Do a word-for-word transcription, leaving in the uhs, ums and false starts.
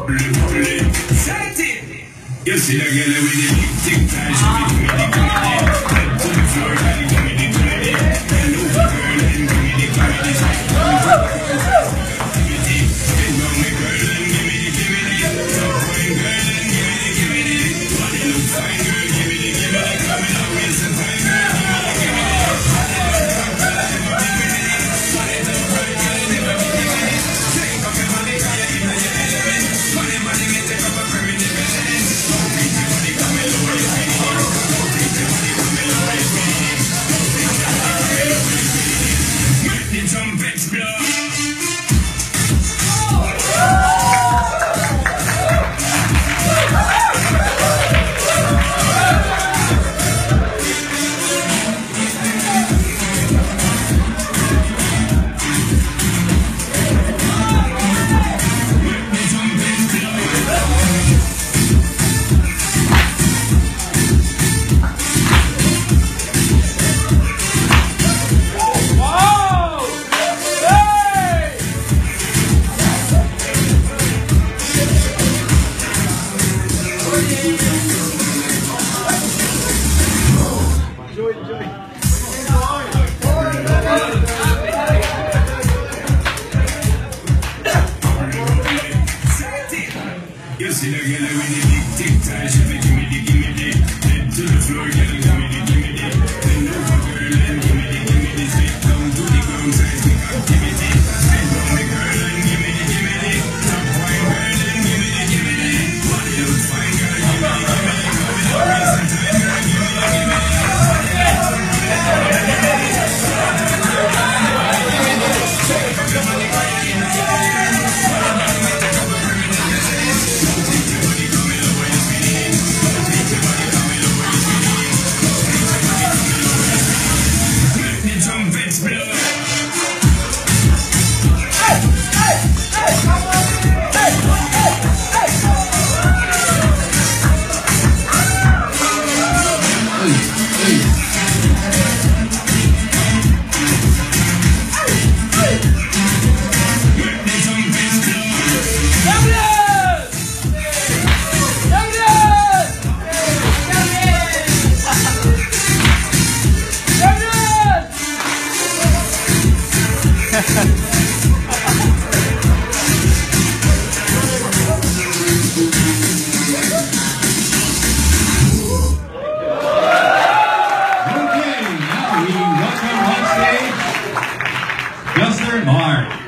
You see the girl with the big tic tac, she be doing the comedy. Head to the floor, girl, give me the comedy. Bend over, girl, and give me the comedy. Bend down, my girl, and give me the comedy. Top wine, girl, and give me the comedy. Body look fine, girl, give me the comedy. Coming out, waste some time, girl, give me the comedy. Body look fine, girl, give me the comedy. Body look fine, girl, give me the comedy. Take up your money, girl, give me the element. Money, money, get take up a permanent residence. Trumpets blow. Enjoy, enjoy. You see the girl with the big tic tac, she be gimme the gimme the. Head to the floor, girl, gimme the gimme the. Bend over, girl, and gimme the gimme the. Spit down to the ground, seismic activity. Spit down the girl and gimme the gimme the. Top wine, girl, and gimme the gimme the. Body look fine, girl, gimme the gimme the. Coming out, waste some time, girl, gimme the gimme the. Justin Mark.